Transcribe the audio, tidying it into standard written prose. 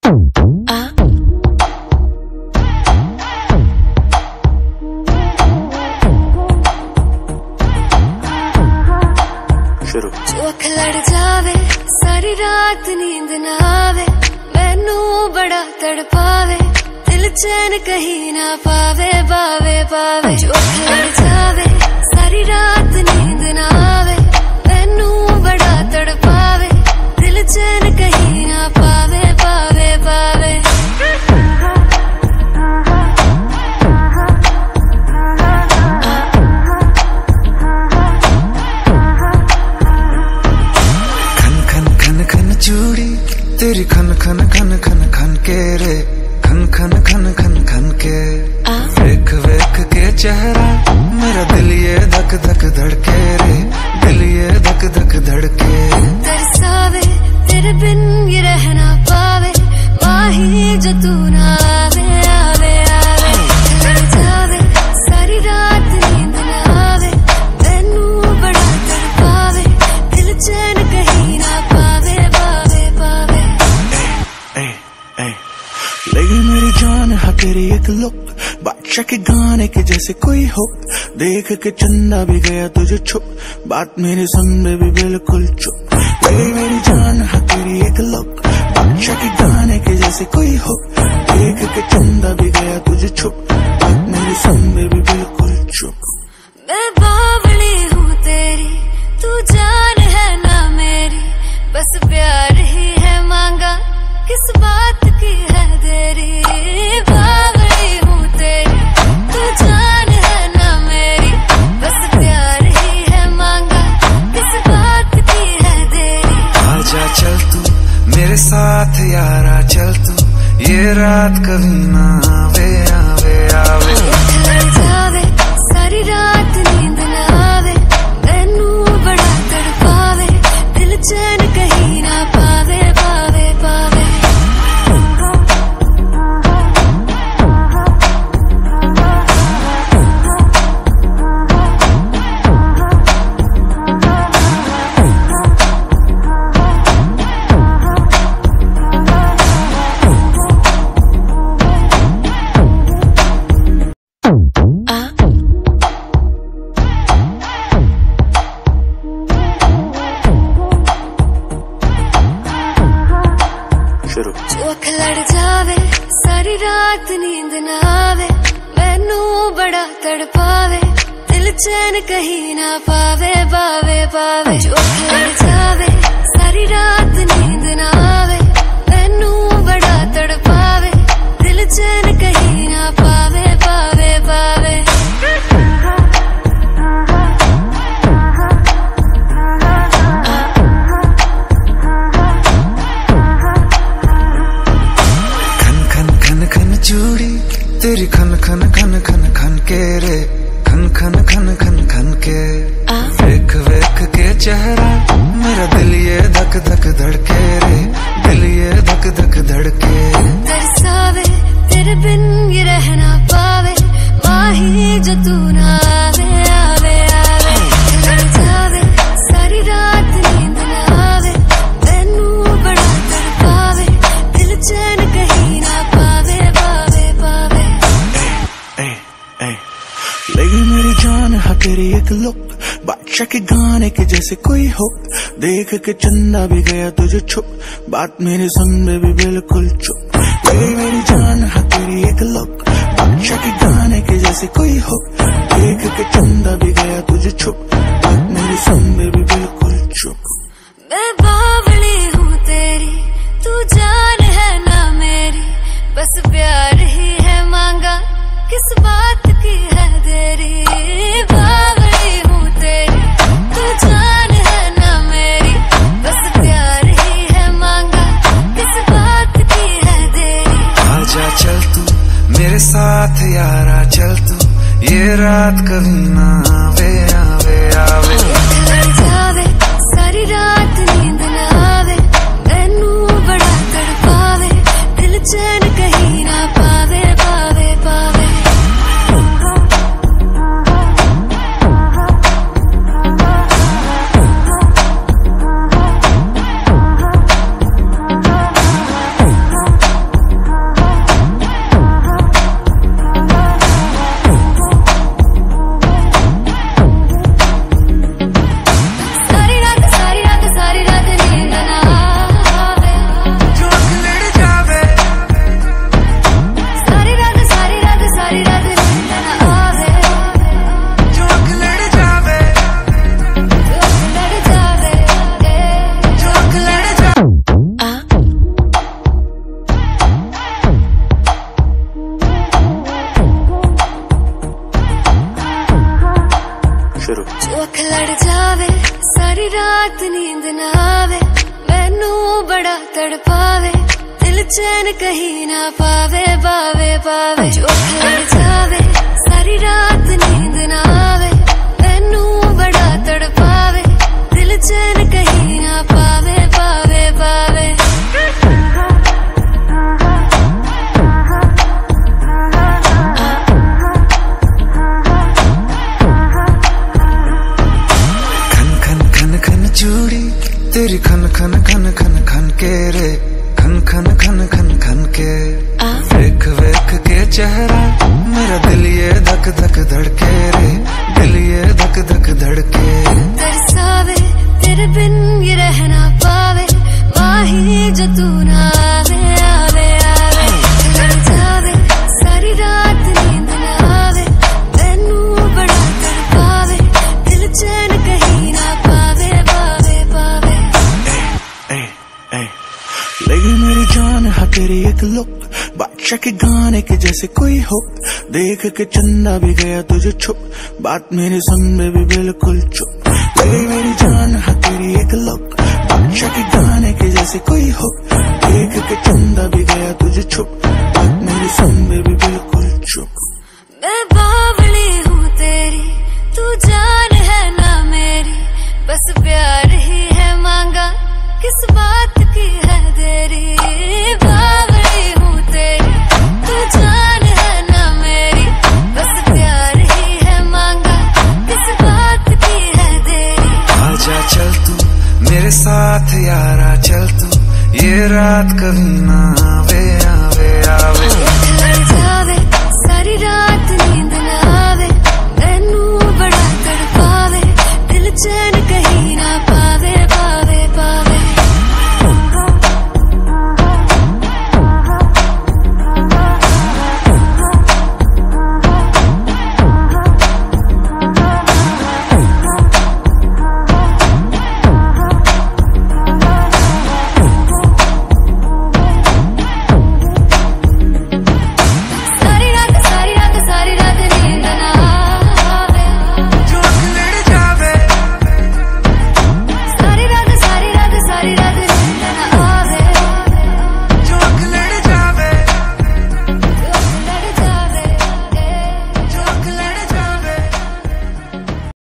अख लड़ जावे सारी रात नींद ना आवे, मैनू बड़ा तड़पावे, दिल चैन कहीं ना पावे पावे पावे। अख लड़ जावे सारी रात नींद ना आवे, मैनू बड़ा तड़पावे, दिल चैन कहीं ना पावे पावे पावे। चूड़ी तेरी खन खन खन खन खन के रे, खन खन खन खन खन के। वेख वेख के चेहरा मेरा दिल ये धक धक धड़के रे, दिल ये धक धक धड़के। तरसावे तेरे बिन ये रहना पावे, माही जो तू ना आवे आवे आवे। लड़ जावे सारी रात नींद ना आवे, मैनू बड़ा तड़पावे, दिल चैन कहीं ना पावे पावे पावे। लगी मेरी जान है तेरी एक लुक, बादशाह के गाने के जैसे कोई हो, देख के चंदा भी गया तुझे छुप, बात मेरे संग में भी बिल्कुल चुप। लगी मेरी जान है तेरी एक लुक, बादशाह के गाने के जैसे कोई हो, देख के चंदा भी गया तुझे छुप, बात मेरे संग में भी बिल्कुल चुप। मैं बावली हूँ तेरी, तू जान है ना मेरी, बस प्यार ही है मांगा, किस बात की है देरी। बावली हूँ तेरी, तू जान है ना मेरी, बस प्यार ही है मांगा, किस बात की है देरी। आजा चल तू मेरे साथ यारा, चल तू ये रात कभी ना आवे आवे आवे। लड़ जावे सारी रात नींद ना आवे, मैनू बड़ा तड़पावे, दिल चैन कहीं ना पावे पावे पावे। अख लड़ जावे सारी रात नींद ना आवे, मैनू बड़ा तड़पावे, दिल चैन कहीं ना पावे पावे पावे। अख लड़ जावे सारी रात नींद ना आवे, मैनू बड़ा तड़पावे, दिल चैन कहीं ना पावे पावे पावे। चूड़ी तेरी खन खन खन खन खन के रे, खन खन खन खन खन के। वेख वेख के चेहरा मेरा दिल ये धक धक धड़के रे, दिल ये धक धक धड़के। तरसावे तेरे बिन ये रहना पावे, माही जो तू ना आवे आवे आवे। लड़ जावे सारी रात नींद ना आवे, मैनू बड़ा तड़पावे, दिल चैन कहीं ना पावे पावे पावे। लगी मेरी जान है तेरी एक लुक, बादशाह के गाने के जैसे कोई हो, देख के चंदा भी गया तुझे छुप, बात मेरे संग में भी बिल्कुल चुप। लगी मेरी जान है तेरी एक लुक, बादशाह के गाने के जैसे कोई हो, देख के चंदा भी गया तुझे छुप, बात मेरे संग में भी बिल्कुल चुप। मैं बावली हूँ तेरी, तू जान है ना मेरी, बस प्यार ही है मांगा, किस बात की है देरी। बावली हूँ तेरी, तू जान है ना मेरी, बस प्यार ही है मांगा, किस बात की है देरी। आजा चल तू मेरे साथ यारा, चल तू ये रात कभी ना आवे आवे आवे। लड़ जावे सारी रात नींद ना आवे, मैनू बड़ा तड़पावे, दिल चैन कहीं ना पावे पावे पावे। नींद ना आवे, मैनू बड़ा तड़पावे, दिल चैन कहीं ना पावे, पावे पावे। जो लड़ जावे सारी रात नींद ना आवे, मैनू बड़ा तड़पावे, दिल चैन कहीं ना पावे, पावे पावे। चूड़ी तेरी खन खन खन खन खन के रे, खन खन खन खन खन के। वेख वेख के चेहरा मेरा दिल ये धक धक धड़के रे, दिल ये धक धक धड़के। तरसावे तेरे बिन ये रह ना पावे, वाही जो तू ना आवे आवे आवे। लड़ जावे सारी रात नींद ना आवे, मैनू बड़ा तड़पावे, दिल चैन कहीं ना पावे, पावे पावे। लगी मेरी जान है तेरी एक लुक, बादशाह के गाने के जैसे कोई हो, देख के चंदा भी गया तुझे छुप, बात मेरे संग में भी बिल्कुल चुप। लगी मेरी जान है तेरी एक लुक, बादशाह के गाने के जैसे कोई हो, देख के चंदा भी गया तुझे छुप, बात मेरे संग में भी बिल्कुल चुप। मैं बावली हूँ तेरी, तू जान है ना मेरी, बस प्यार ही है मांगा, किस बात की है देरी। बावली हूँ तेरी, तू जान है ना मेरी, बस प्यार ही है मांगा, किस बात की है देरी। आजा चल तू मेरे साथ यारा, चल तू ये रात कभी ना आवे आवे आवे।